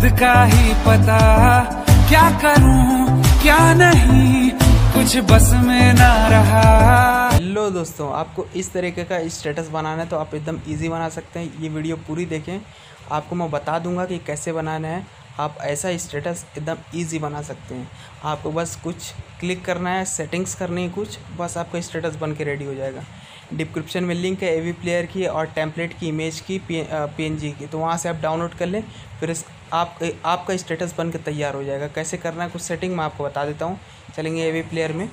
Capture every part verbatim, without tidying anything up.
का ही पता, क्या करूं क्या नहीं, कुछ बस में ना रहा। हेलो दोस्तों, आपको इस तरीके का स्टेटस बनाना है तो आप एकदम इजी बना सकते हैं। ये वीडियो पूरी देखें, आपको मैं बता दूंगा कि कैसे बनाना है। आप ऐसा स्टेटस एकदम इजी बना सकते हैं। आपको बस कुछ क्लिक करना है, सेटिंग्स करनी है कुछ, बस आपका स्टेटस बन के रेडी हो जाएगा। डिस्क्रिप्शन में लिंक है एवी प्लेयर की और टेम्पलेट की, इमेज की, पीएनजी की, तो वहाँ से आप डाउनलोड कर लें। फिर इस आप आपका स्टेटस बन के तैयार हो जाएगा। कैसे करना है कुछ सेटिंग मैं आपको बता देता हूँ। चलेंगे एवी प्लेयर में,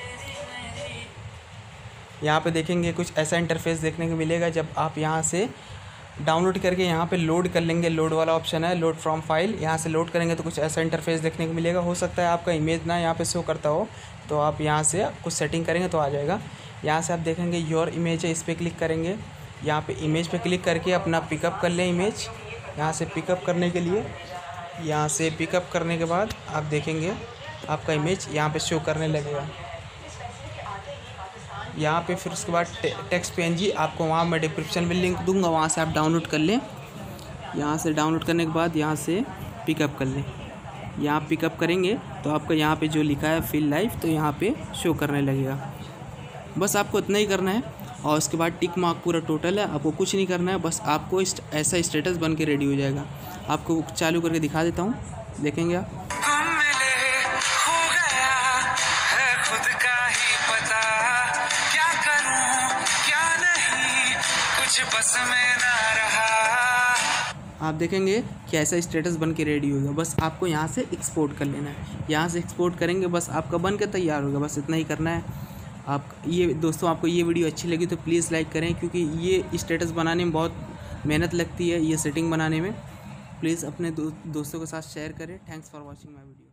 यहाँ पे देखेंगे कुछ ऐसा इंटरफेस देखने को मिलेगा। जब आप यहाँ से डाउनलोड करके यहाँ पे लोड कर लेंगे, लोड वाला ऑप्शन है, लोड फ्रॉम फाइल, यहाँ से लोड करेंगे तो कुछ ऐसा इंटरफेस देखने को मिलेगा। हो सकता है आपका इमेज ना यहाँ पे शो करता हो, तो आप यहाँ से कुछ सेटिंग करेंगे तो आ जाएगा। यहाँ से आप देखेंगे योर इमेज है, इस पर क्लिक करेंगे। यहाँ पे इमेज पे क्लिक करके अपना पिकअप कर लें इमेज। यहाँ से पिकअप करने के लिए, यहाँ से पिकअप करने के बाद आप देखेंगे आपका इमेज यहाँ पे शो करने लगेगा। यहाँ पे फिर उसके बाद टेक्स्ट पीएनजी आपको वहाँ मैं डिस्क्रिप्शन में लिंक दूंगा, वहाँ से आप डाउनलोड कर लें। यहाँ से डाउनलोड करने के बाद यहाँ से पिकअप कर लें। यहाँ पिकअप करेंगे तो आपका यहाँ पे जो लिखा है फील लाइफ, तो यहाँ पे शो करने लगेगा। बस आपको इतना ही करना है और उसके बाद टिक मार्क पूरा टोटल है, आपको कुछ नहीं करना है। बस आपको ऐसा स्टेटस बन के रेडी हो जाएगा। आपको चालू करके दिखा देता हूँ, देखेंगे आप। बस में ना रहा। आप देखेंगे कि ऐसा स्टेटस बन के रेडी होगा। बस आपको यहाँ से एक्सपोर्ट कर लेना है। यहाँ से एक्सपोर्ट करेंगे, बस आपका बन के तैयार होगा। बस इतना ही करना है। आप ये दोस्तों, आपको ये वीडियो अच्छी लगी तो प्लीज़ लाइक करें, क्योंकि ये स्टेटस बनाने में बहुत मेहनत लगती है, ये सेटिंग बनाने में। प्लीज़ अपने दो, दोस्तों के साथ शेयर करें। Thanks for watching my video.